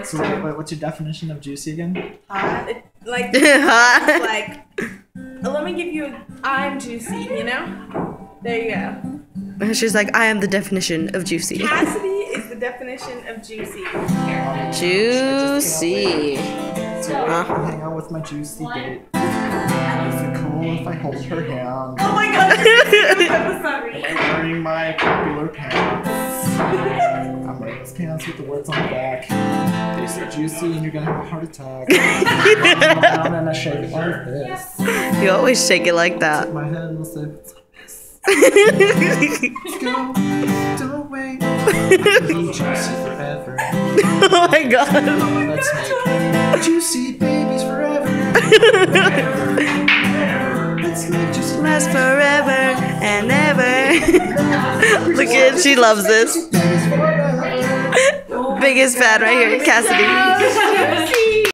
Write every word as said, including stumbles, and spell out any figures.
worst. So wait, wait, what's your definition of juicy again? Uh, it, like, like, let me give you. A, I'm juicy, you know. There you go. She's like, I am the definition of juicy. Cassidy is the definition of juicy. Juicy. So I can hang out with my juicy date. Is it cool if I hold her hand? Oh my god! I'm sorry. I'm wearing my popular pants. I'm wearing those pants with the words on the back. They say juicy and you're gonna have a heart attack. Down and I shake it like this. You always shake it like that. My head will say, what's like this? Let's go. Don't wait. Be juicy forever. Oh my god. Let's make juicy babies forever. Let's make juicy Last forever and ever. Look at, she loves this. babies forever. Biggest fan right here, Cassidy.